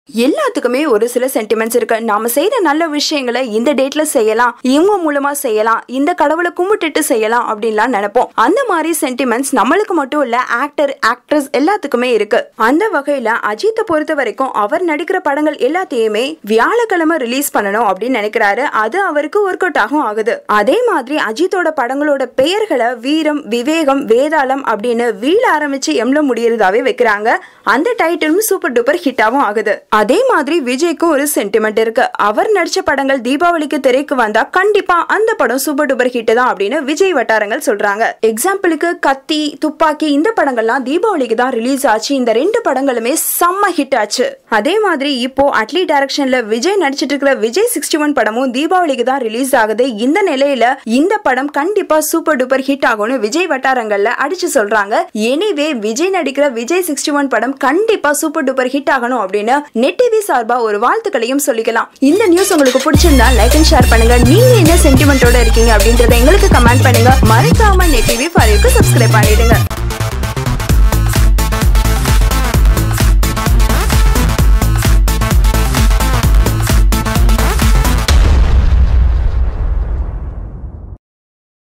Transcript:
எல்லாத்துக்குமே ஒரு சில சென்டிமெண்ட்ஸ் இருக்கு. நாம செய்யற நல்ல விஷயங்களை இந்த டேட்ல செய்யலாம், இவங்க மூலமா செய்யலாம், இந்த கடவுளை கும்பிட்டுட்டு செய்யலாம் அப்படின்லாம் நினைப்போம். அந்த மாதிரி சென்டிமெண்ட்ஸ் நம்மளுக்கு மட்டும் இல்ல, ஆக்டர் ஆக்ட்ரஸ் எல்லாத்துக்குமே இருக்கு. அந்த வகையில அஜித்தை பொறுத்த வரைக்கும் அவர் நடிக்கிற படங்கள் எல்லாத்தையுமே வியாழக்கிழமை ரிலீஸ் பண்ணணும் அப்படின்னு நினைக்கிறாரு. அது அவருக்கு ஒர்க் அவுட் ஆகும் ஆகுது. அதே மாதிரி அஜித்தோட படங்களோட பெயர்களை வீரம், விவேகம், வேதாளம் அப்படின்னு வீழ ஆரம்பிச்சு எம்ல முடியறதாவே வைக்கிறாங்க. அந்த டைட்டிலும் சூப்பர் டூப்பர் ஹிட்டாவும் ஆகுது. அதே மாதிரி விஜய்க்கும் ஒரு சென்டிமெண்ட் இருக்கு. அவர் நடிச்ச படங்கள் தீபாவளிக்கு திரைக்கு வந்தா கண்டிப்பா அந்த படம் சூப்பர் டூப்பர் ஹிட் தான் அப்படின்னு விஜய் வட்டாரங்கள் சொல்றாங்க. எக்ஸாம்பிளுக்கு கத்தி, துப்பாக்கி இந்த படங்கள்லாம் தீபாவளிக்கு தான் ரிலீஸ் ஆச்சு. இந்த 2 படங்களுமே செம்ம ஹிட் ஆச்சு. அதே மாதிரி இப்போ அட்லி டைரக்ஷன்ல விஜய் நடிச்சிட்டு இருக்கிற விஜய் 61 படமும் தீபாவளிக்கு தான் ரிலீஸ் ஆகுது. இந்த நிலையில இந்த படம் கண்டிப்பா சூப்பர் டூப்பர் ஹிட் ஆகும்னு விஜய் வட்டாரங்கள்ல அடிச்சு சொல்றாங்க. எனிவே விஜய் நடிக்கிற விஜய் 61 படம் கண்டிப்பா சூப்பர் டூப்பர் ஹிட் ஆகணும் அப்படின்னு நெட் டிவி சார்பா ஒரு வாழ்த்துக்களையும் சொல்லிக்கலாம். இந்த நியூஸ் உங்களுக்கு பிடிச்சிருந்தா லைக் அண்ட் ஷேர் பண்ணுங்க. நீங்க என்ன சென்டிமெண்டோட இருக்கீங்க அப்படின்றத எங்களுக்கு கமெண்ட் பண்ணுங்க. மறக்காம நெட் டிவி ஃபார் யூக்கு சப்ஸ்கிரைப் பண்ணிடுங்க.